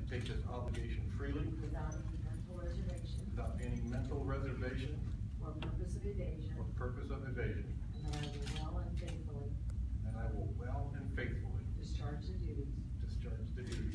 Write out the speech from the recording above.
take this obligation freely without any mental reservation without any mental reservation or purpose of evasion, or purpose of evasion, and that I will well and faithfully and I will well and faithfully discharge the duties discharge the duties